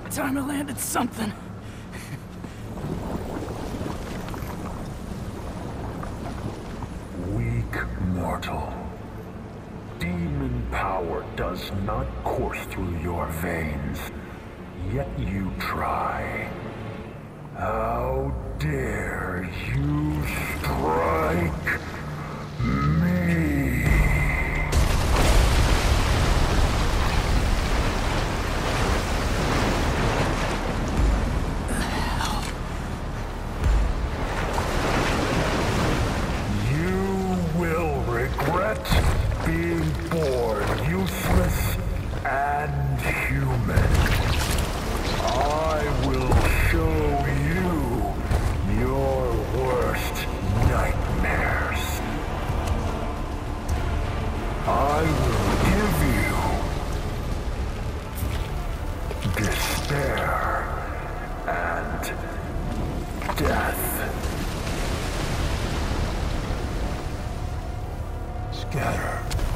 Time I landed something. Weak mortal. Demon power does not course through your veins, yet you try. How dare you strike me? Being born useless and human. I will show you your worst nightmares. I will give you despair and death. Scatter.